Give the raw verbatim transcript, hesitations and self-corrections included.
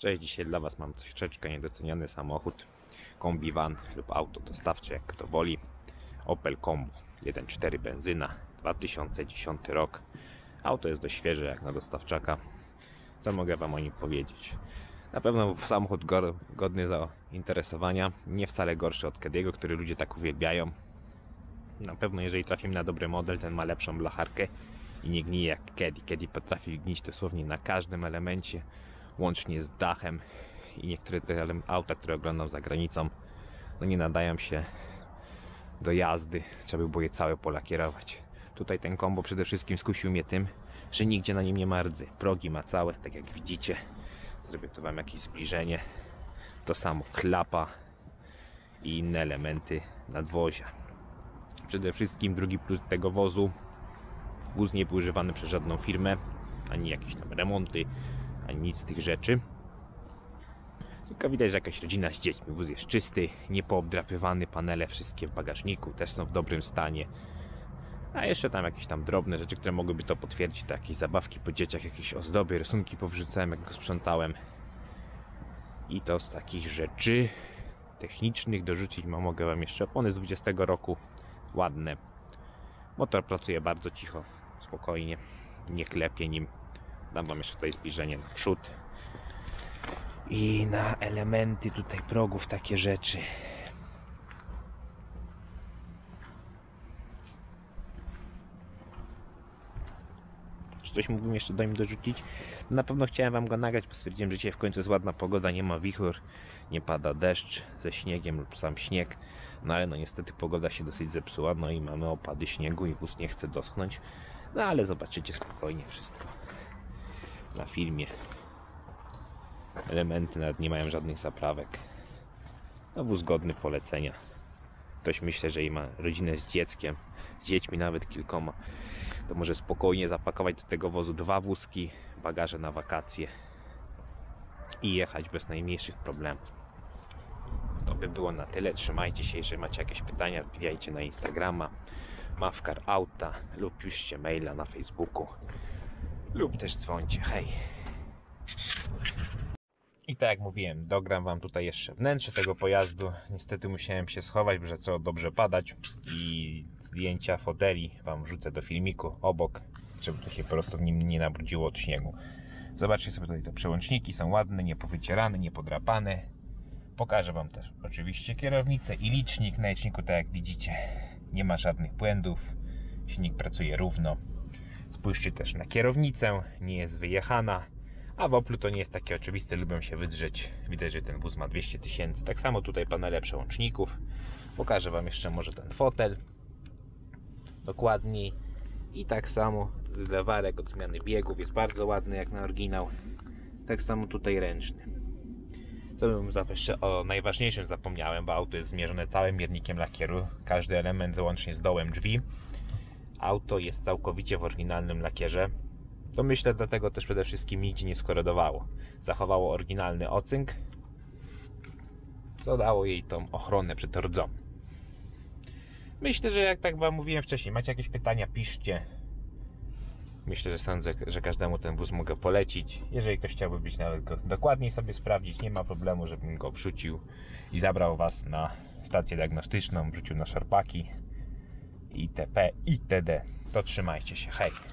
Cześć, dzisiaj dla Was mam troszeczkę niedoceniany samochód, kombi van lub auto dostawcze, jak kto woli. Opel Combo jeden cztery benzyna, dwa tysiące dziesiąty rok. Auto jest dość świeże jak na dostawczaka. Co mogę Wam o nim powiedzieć? Na pewno samochód godny zainteresowania, nie wcale gorszy od Caddy'ego, który ludzie tak uwielbiają. Na pewno jeżeli trafimy na dobry model, ten ma lepszą blacharkę i nie gnije jak Caddy. Caddy potrafi gnić dosłownie na każdym elemencie, łącznie z dachem, i niektóre te auta, które oglądam za granicą, no nie nadają się do jazdy, trzeba by było je całe polakierować. Tutaj ten Combo przede wszystkim skusił mnie tym, że nigdzie na nim nie ma rdzy. Progi ma całe, tak jak widzicie. Zrobię tu Wam jakieś zbliżenie. To samo klapa i inne elementy nadwozia. Przede wszystkim drugi plus tego wozu: wóz nie był używany przez żadną firmę, ani jakieś tam remonty, ani nic z tych rzeczy. Tylko widać, że jakaś rodzina z dziećmi. Wóz jest czysty, niepoobdrapywany, panele wszystkie w bagażniku też są w dobrym stanie. A jeszcze tam jakieś tam drobne rzeczy, które mogłyby to potwierdzić, to jakieś zabawki po dzieciach, jakieś ozdoby, rysunki powrzucałem, jak go sprzątałem. I to z takich rzeczy technicznych dorzucić mam, mogę Wam jeszcze opony z dwudziestego roku, ładne. Motor pracuje bardzo cicho, spokojnie, nie klepie nim. Dam Wam jeszcze tutaj zbliżenie na przód i na elementy tutaj progów, takie rzeczy. Czy coś mógłbym jeszcze do nim dorzucić? Na pewno chciałem Wam go nagrać, bo stwierdziłem, że dzisiaj w końcu jest ładna pogoda, nie ma wichur, nie pada deszcz ze śniegiem lub sam śnieg. No ale no niestety pogoda się dosyć zepsuła, no i mamy opady śniegu i wóz nie chce doschnąć. No ale zobaczycie spokojnie wszystko na filmie. Elementy nawet nie mają żadnych zaprawek. No wóz godny polecenia. Ktoś, myślę, że i ma rodzinę z dzieckiem, z dziećmi nawet kilkoma, to może spokojnie zapakować do tego wozu dwa wózki, bagaże na wakacje i jechać bez najmniejszych problemów. To by było na tyle. Trzymajcie się. Jeżeli macie jakieś pytania, wbijajcie na Instagrama Mawkar Auta lub piszcie maila na Facebooku lub też dzwońcie. Hej! I tak jak mówiłem, dogram Wam tutaj jeszcze wnętrze tego pojazdu. Niestety musiałem się schować, bo zaczęło dobrze padać, i zdjęcia foteli Wam wrzucę do filmiku obok, żeby to się po prostu w nim nie nabrudziło od śniegu. Zobaczcie sobie tutaj, te przełączniki są ładne, niepowycierane, niepodrapane. Pokażę Wam też oczywiście kierownicę i licznik. Na liczniku, tak jak widzicie, nie ma żadnych błędów, silnik pracuje równo. Spójrzcie też na kierownicę, nie jest wyjechana. A w Oplu to nie jest takie oczywiste, lubią się wydrzeć. Widać, że ten wóz ma dwieście tysięcy. Tak samo tutaj panele przełączników. Pokażę Wam jeszcze może ten fotel dokładniej. I tak samo zlewarek od zmiany biegów jest bardzo ładny jak na oryginał. Tak samo tutaj ręczny. Co bym jeszcze o najważniejszym zapomniałem, bo auto jest zmierzone całym miernikiem lakieru. Każdy element łącznie z dołem drzwi. Auto jest całkowicie w oryginalnym lakierze. To myślę, dlatego też przede wszystkim nigdzie nie skorodowało. Zachowało oryginalny ocynk, co dało jej tą ochronę przed rdzą. Myślę, że jak tak Wam mówiłem wcześniej, macie jakieś pytania, piszcie. Myślę, że sądzę, że każdemu ten wóz mogę polecić. Jeżeli ktoś chciałby być nawet go dokładniej sobie sprawdzić, nie ma problemu, żebym go wrzucił i zabrał Was na stację diagnostyczną, wrzucił na szarpaki itp. itd. To trzymajcie się, hej!